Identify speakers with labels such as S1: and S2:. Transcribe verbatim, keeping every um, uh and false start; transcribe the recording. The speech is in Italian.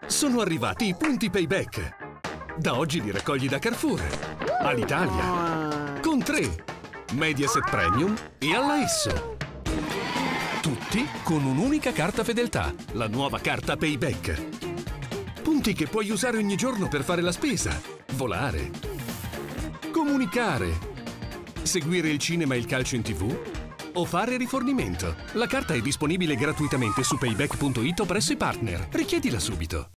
S1: Sono arrivati i punti Payback. Da oggi li raccogli da Carrefour, all'Italia, con tre, Mediaset Premium e alla Esso. Tutti con un'unica carta fedeltà, la nuova carta Payback. Punti che puoi usare ogni giorno per fare la spesa, volare, comunicare, seguire il cinema e il calcio in tivù o fare rifornimento. La carta è disponibile gratuitamente su payback punto it o presso i partner. Richiedila subito.